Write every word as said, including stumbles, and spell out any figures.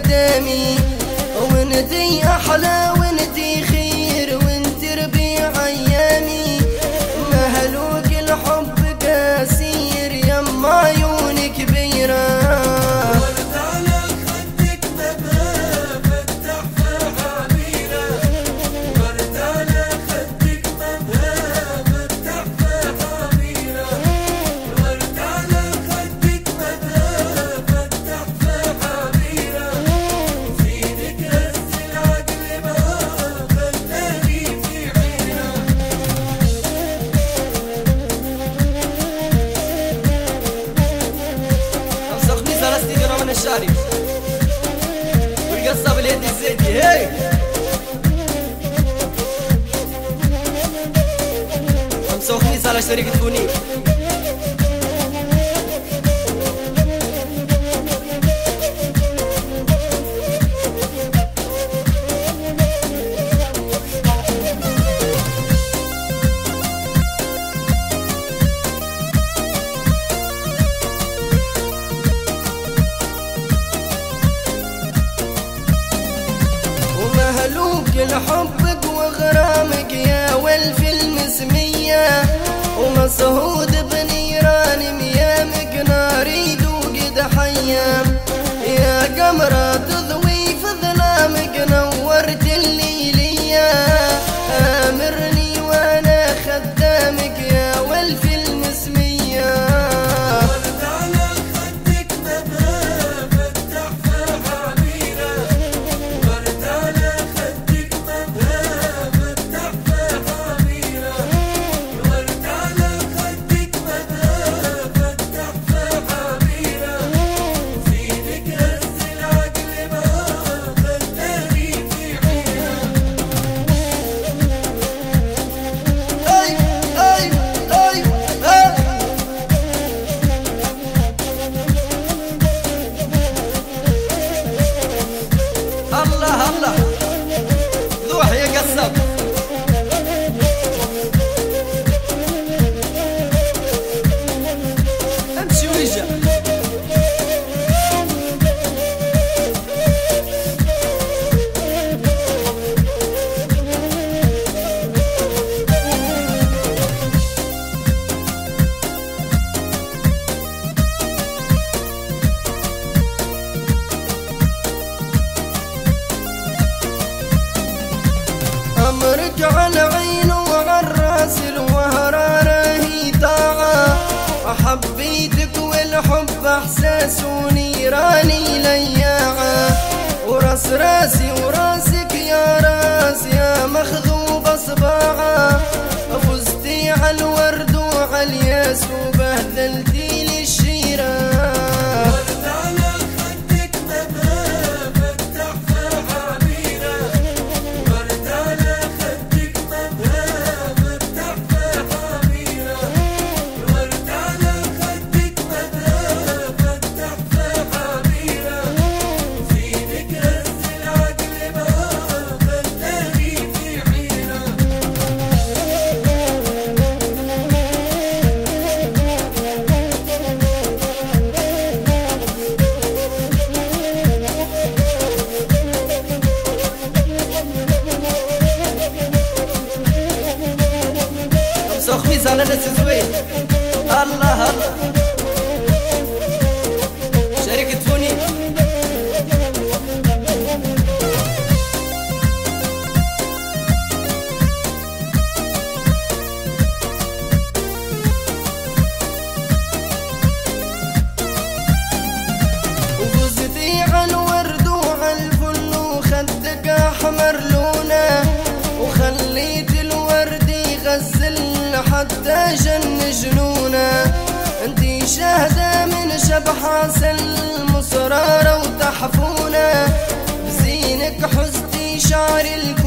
قدامي، وانتي احلى وانتي خير وانتي ربيع ايامي. مهلوك الحب كاسير يما عيوني كبيره. من الشاري والقصة باليد الزيتي. هي خمسة وخميس على شركة فونيك. مهلوك لحبك وغرامك يا والف المسمية، ومسهود بنيران ميامك ناري دوق حية. يا قمرة تضوي في ظلامك نورت الليلية، آمرني وانا خدامك يا والف المسمية. الله الله ذوح يا قصب. امشي ويجا أمرك على عين وعلى الراس الوهرانة هي طاعة. حبيتك والحب إحساس ونيراني لياعة، وراس راسي وراسك يا راس يا مخذوب صباعة. فزتي على الورد وعلى الياس وبهدلتي لي الشيرة. خميس على ناس زوين. الله الله شركة فونيك. وفزتي على الورد وعلى الفل وخدك احمر لونه، وخليت الورد يغزل حتى جن جنونه. انتي شاهدة من شبحاس المصرارة وتحفونه، بزينك حزتي شعري